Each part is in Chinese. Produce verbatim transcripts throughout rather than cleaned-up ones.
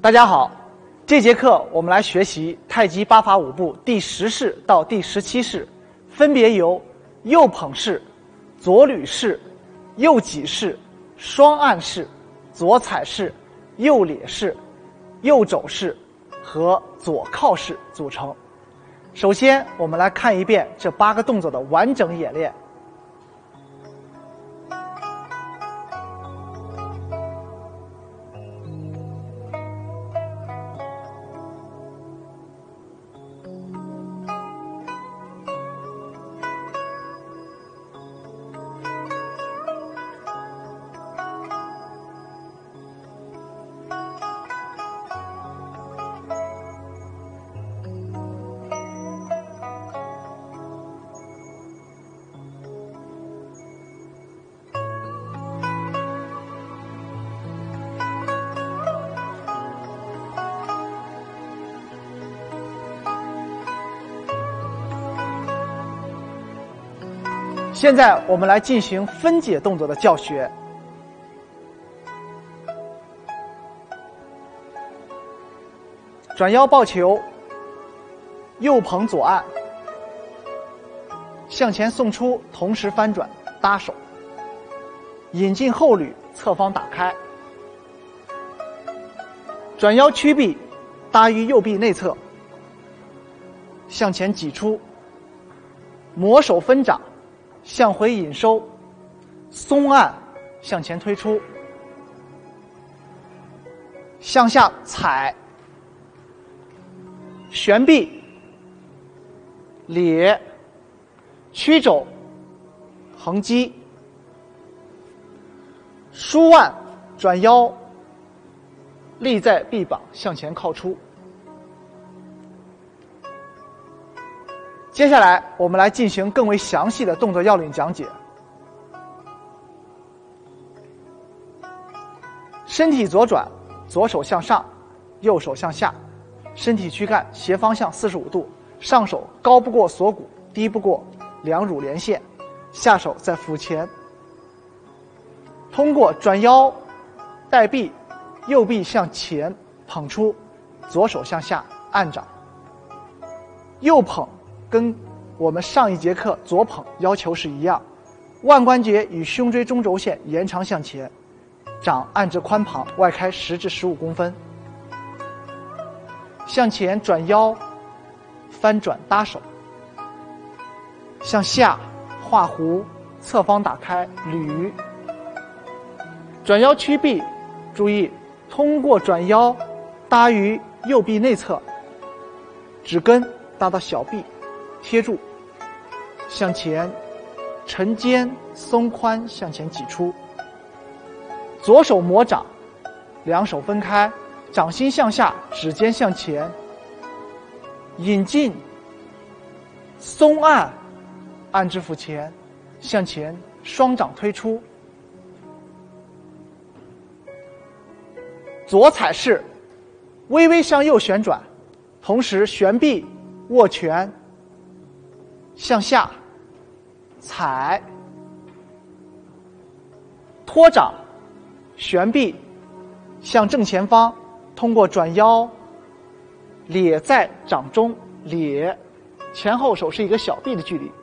大家好，这节课我们来学习太极八法五步第十式到第十七式，分别由右捧式、左捋式、右挤式、双按式、左踩式、右咧式、右肘式和左靠式组成。首先，我们来看一遍这八个动作的完整演练。现在我们来进行分解动作的教学。转腰抱球，右捧左按，向前送出，同时翻转搭手，引进后捋，侧方打开，转腰屈臂，搭于右臂内侧，向前挤出，抹手分掌，向回引收，松按向前推出，向下踩，旋臂，咧，屈肘，横击，舒腕，转腰，立在臂膀向前靠出。接下来我们来进行更为详细的动作要领讲解。身体左转，左手向上，右手向下，身体躯干斜方向四十五度，上手高不过锁骨，低不过两乳连线，下手在腹前，通过转腰带臂，右臂向前捧出，左手向下按掌，右捧跟我们上一节课左捧要求是一样，腕关节与胸椎中轴线延长向前，掌按至髋旁，外开十至十五公分，向前转腰，翻转搭手，向下画弧，侧方打开捋，转腰屈臂，注意通过转腰搭于右臂内侧，指根搭到小臂贴住，向前沉肩松髋向前挤出，左手摩掌，两手分开，掌心向下，指尖向前，引进，松按，按至腹前，向前双掌推出，左踩式，微微向右旋转，同时旋臂握拳，向下踩，托掌，旋臂向正前方，通过转腰咧在掌中，咧，前后手是一个小臂的距离，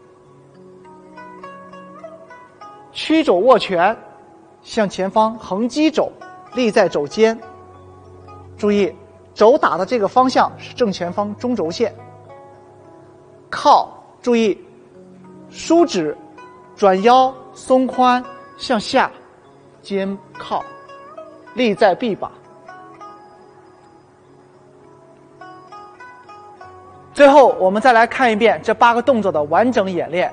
屈肘握拳，向前方横击肘，立在肘间，注意肘打的这个方向是正前方中轴线，靠，注意舒指，转腰松髋向下，肩靠，立在臂膀。最后我们再来看一遍这八个动作的完整演练。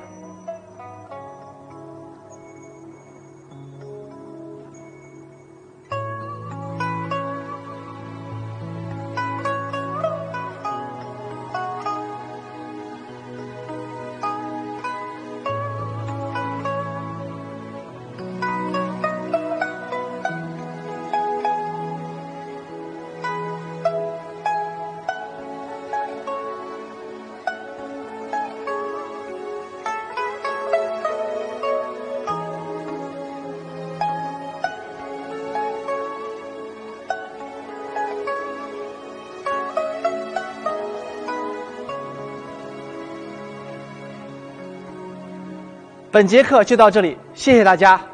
本节课就到这里，谢谢大家。